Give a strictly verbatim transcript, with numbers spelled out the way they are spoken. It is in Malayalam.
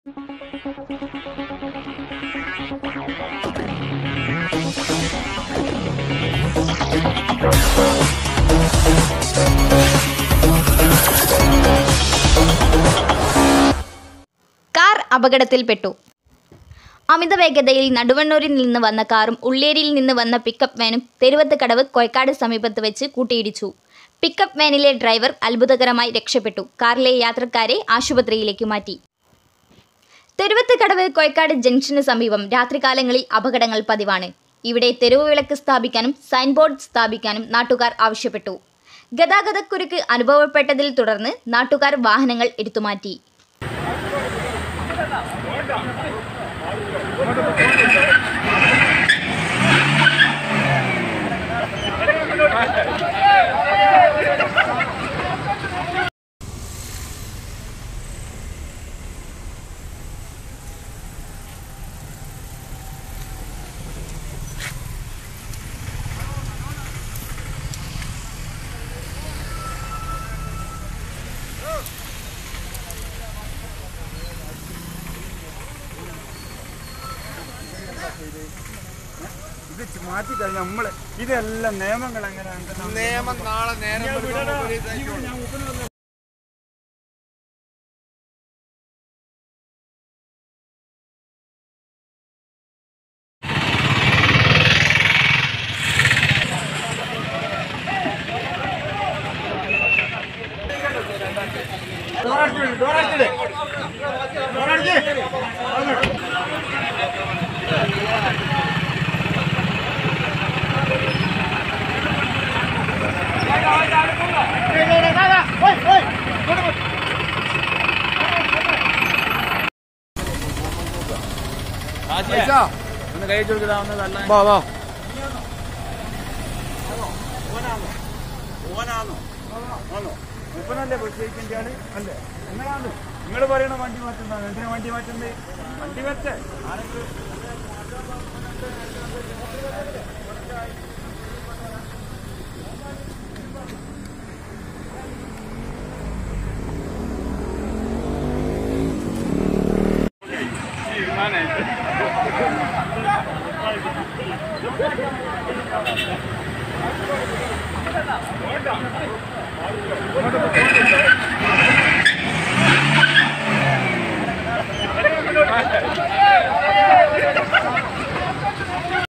കാർ അപകടത്തിൽപ്പെട്ടു. അമിത വേഗതയിൽ നടുവണ്ണൂരിൽ നിന്ന് വന്ന കാറും ഉള്ളിയേരിയിൽ നിന്ന് വന്ന പിക്കപ്പ് വാനും തെരുവത്ത് കടവ് കൊയ്ക്കാട് സമീപത്ത് വെച്ച് കൂട്ടിയിടിച്ചു. പിക്കപ്പ് വാനിലെ ഡ്രൈവർ അത്ഭുതകരമായി രക്ഷപ്പെട്ടു. കാറിലെ യാത്രക്കാരെ ആശുപത്രിയിലേക്ക് മാറ്റി. തെരുവത്ത് കടവ് കൊയ്ക്കാട് ജംഗ്ഷന് സമീപം രാത്രികാലങ്ങളിൽ അപകടങ്ങൾ പതിവാണ്. ഇവിടെ തെരുവ് വിളക്ക് സ്ഥാപിക്കാനും സൈൻ ബോർഡ് സ്ഥാപിക്കാനും നാട്ടുകാർ ആവശ്യപ്പെട്ടു. ഗതാഗതക്കുരുക്ക് അനുഭവപ്പെട്ടതിൽ തുടർന്ന് നാട്ടുകാർ വാഹനങ്ങൾ എടുത്തുമാറ്റി. ഇത് മാറ്റി കഴിഞ്ഞാൽ നമ്മള് ഇതെല്ലാം നിയമങ്ങൾ എങ്ങനെയാണ് നിയമം നാളെ നേരം ഒന്ന് കൈ കൊടുക്കുന്നതാവുന്നതല്ല. മുപ്പനല്ലേ പ്രത്യേകിച്ചിന്റെ ആള് അല്ലേ? എങ്ങനെയാണ് നിങ്ങൾ പറയണ വണ്ടി മാറ്റുന്നതാണ്? എന്തിനാ വണ്ടി മാറ്റുന്നത്? വണ്ടി വെച്ചേ ആരെങ്കിലും What